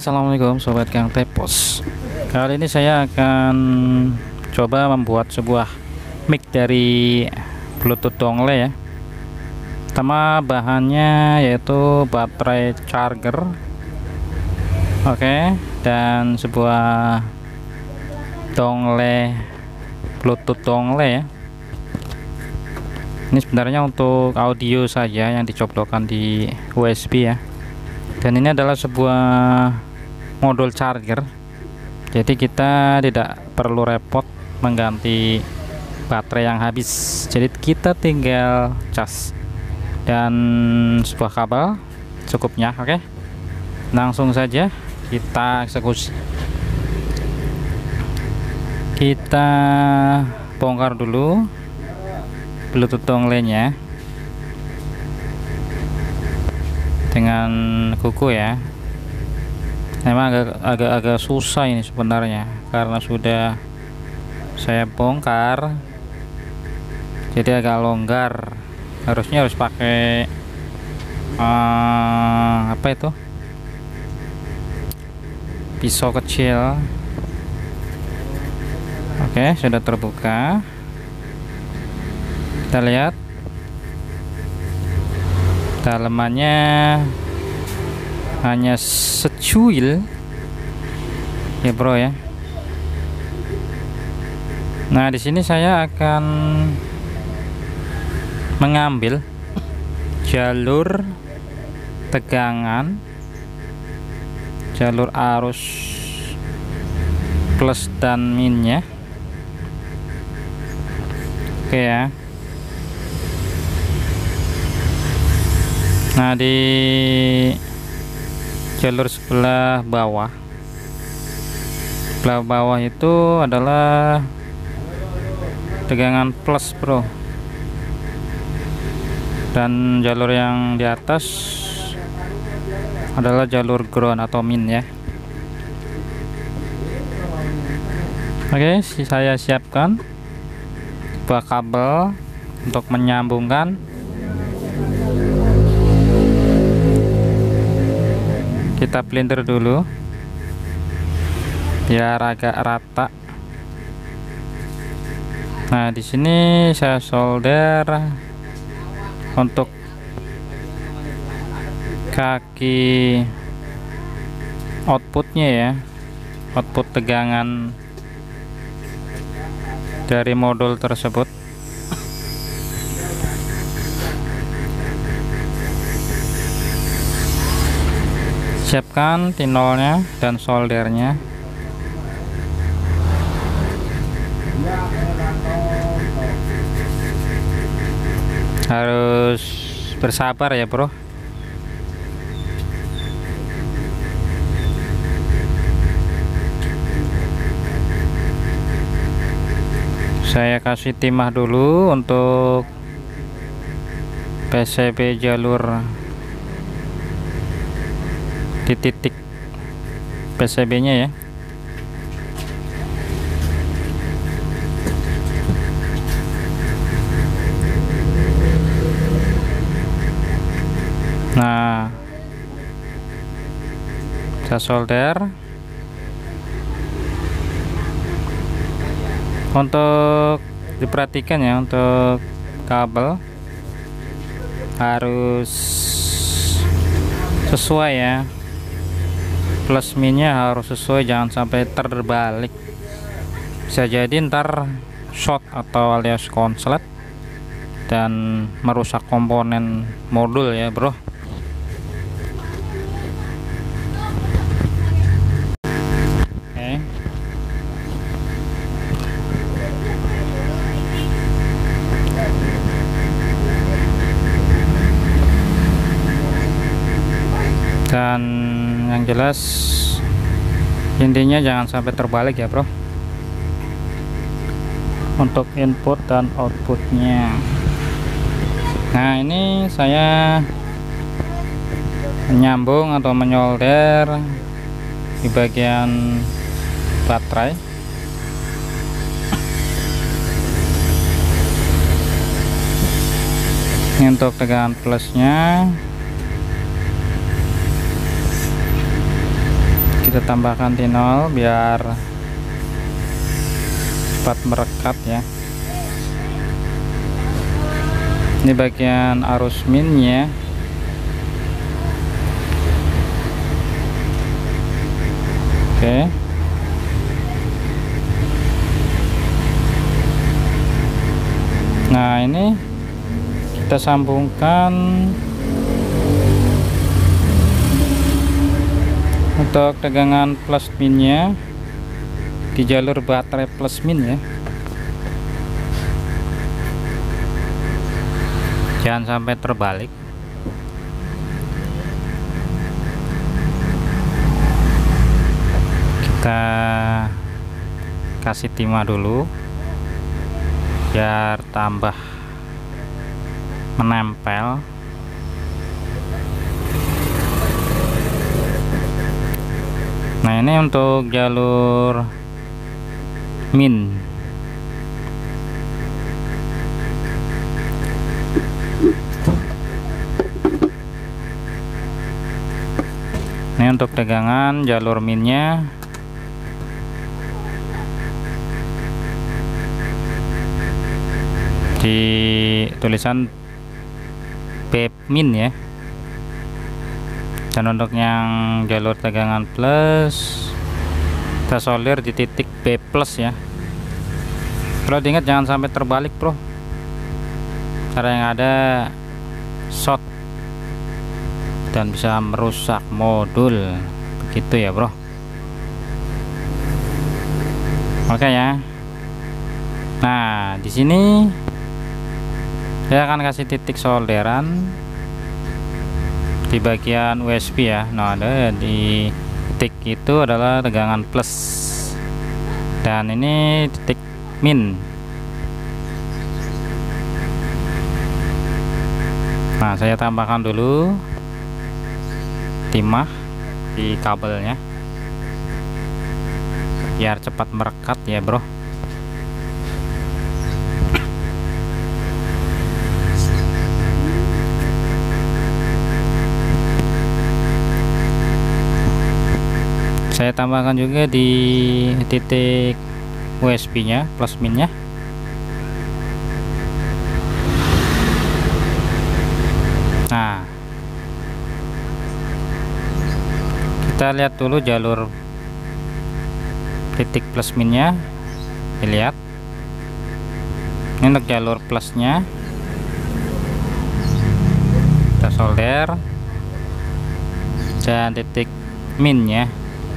Assalamualaikum Sobat Gang Tepos. Kali ini saya akan coba membuat sebuah mic dari Bluetooth dongle ya. Pertama bahannya yaitu baterai charger, oke, dan sebuah dongle Bluetooth dongle ya. Ini sebenarnya untuk audio saja yang dicoblokkan di USB ya. Dan ini adalah sebuah modul charger, jadi kita tidak perlu repot mengganti baterai yang habis, jadi kita tinggal cas dan sebuah kabel cukupnya. Oke, langsung saja kita eksekusi. Kita bongkar dulu Bluetooth dongle-nya dengan kuku ya. Memang agak susah ini sebenarnya karena sudah saya bongkar, jadi agak longgar. Harusnya harus pakai apa itu, pisau kecil. Oke, sudah terbuka. Kita lihat dalamannya hanya secuil ya bro ya. Nah, di sini saya akan mengambil jalur tegangan, jalur arus plus dan minnya. Oke ya. Nah, di jalur sebelah bawah itu adalah tegangan plus bro, dan jalur yang di atas adalah jalur ground atau min ya. Oke, saya siapkan sebuah kabel untuk menyambungkan. Kita blender dulu biar agak rata. Nah, di sini saya solder untuk kaki outputnya ya, output tegangan dari modul tersebut. Siapkan tinolnya dan soldernya. Harus bersabar ya bro. Saya kasih timah dulu untuk PCB jalur di titik PCB nya ya. Nah, saya solder. Untuk diperhatikan ya, untuk kabel harus sesuai ya, plus minnya harus sesuai, jangan sampai terbalik. Bisa jadi ntar short atau alias konslet dan merusak komponen modul ya bro. Oke. Dan yang jelas intinya jangan sampai terbalik ya bro, untuk input dan outputnya. Nah, ini saya menyambung atau menyolder di bagian baterai. Ini untuk tegangan plusnya. kita tambahkan tinol biar cepat merekat ya. Ini bagian arus minnya. Oke. Nah, ini kita sambungkan untuk tegangan plus minnya di jalur baterai plus min ya. Jangan sampai terbalik. Kita kasih timah dulu biar tambah menempel. Nah, ini untuk jalur min. Ini untuk tegangan jalur minnya. Di tulisan B min ya. Dan untuk yang jalur tegangan plus, kita solder di titik B plus ya. Perlu diingat jangan sampai terbalik bro, cara yang ada short dan bisa merusak modul begitu ya bro. Oke ya. Nah, di sini saya akan kasih titik solderan di bagian USB ya. Nah, ada di titik itu adalah tegangan plus dan ini titik min. Nah, saya tambahkan dulu timah di kabelnya biar cepat merekat ya bro. Saya tambahkan juga di titik USB nya plus minnya. Nah, kita lihat dulu jalur titik plus minnya, dilihat ini untuk jalur plusnya. Kita solder dan titik minnya.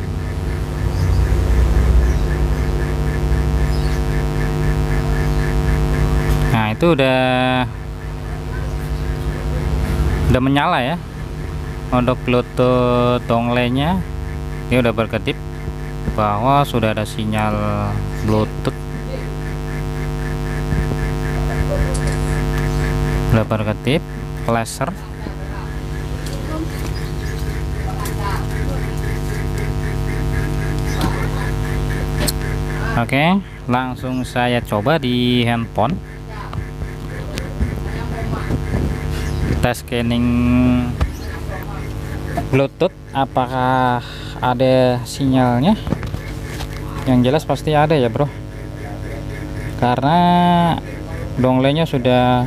Nah, itu udah menyala ya. Untuk Bluetooth dongle-nya ini udah berkedip bahwa sudah ada sinyal Bluetooth. Udah berkedip laser. Oke, langsung saya coba di handphone. Kita scanning Bluetooth apakah ada sinyalnya. Yang jelas pasti ada ya bro, karena dongle-nya sudah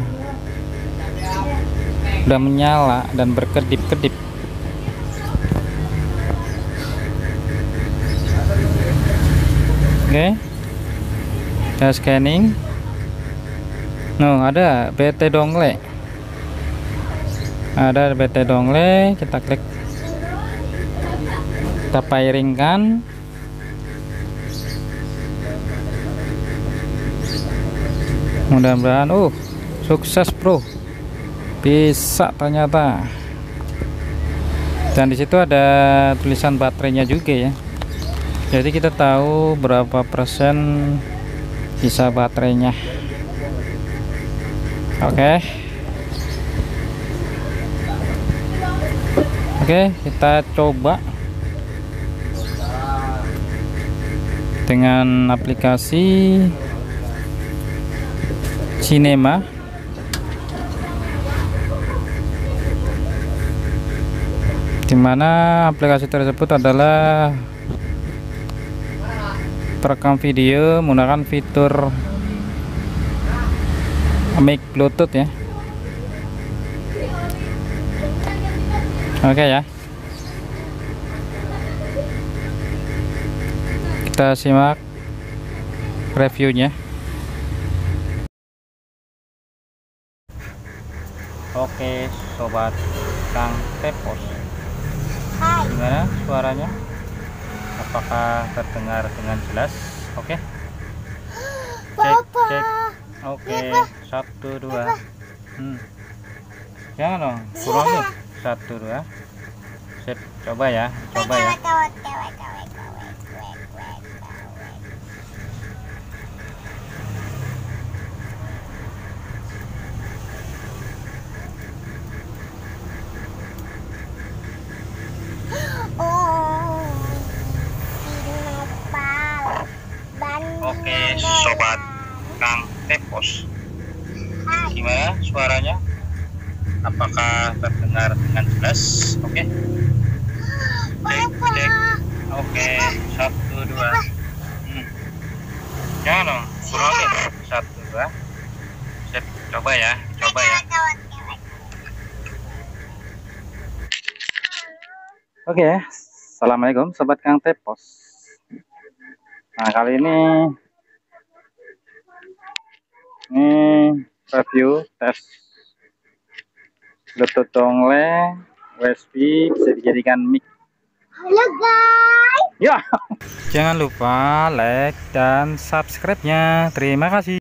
menyala dan berkedip-kedip. Oke, kita scanning. Ada BT dongle. Ada BT dongle, kita klik, kita pairingkan. Mudah-mudahan sukses bro, bisa ternyata. Dan disitu ada tulisan baterainya juga ya, jadi kita tahu berapa persen sisa baterainya. Oke, kita coba dengan aplikasi Cinema. Dimana aplikasi tersebut adalah perekam video menggunakan fitur mic Bluetooth ya. Oke ya, kita simak reviewnya. Oke sobat Kang Tepos, gimana suaranya? Apakah terdengar dengan jelas? Oke, cek. Oke, 1 2. Jangan dong, kurangin. 1 2. Sip, coba ya. Oke sobat Kang Tepos, gimana suaranya? Apakah terdengar dengan jelas? Oke, cek. Oke, 1 2. Jangan dong, kurangin. 1 2. Sip, coba ya. Oke, assalamualaikum sobat Kang Tepos. Nah, kali ini review tes Bluetooth dongle USB bisa dijadikan mic. Halo guys. Ya. Jangan lupa like dan subscribe-nya. Terima kasih.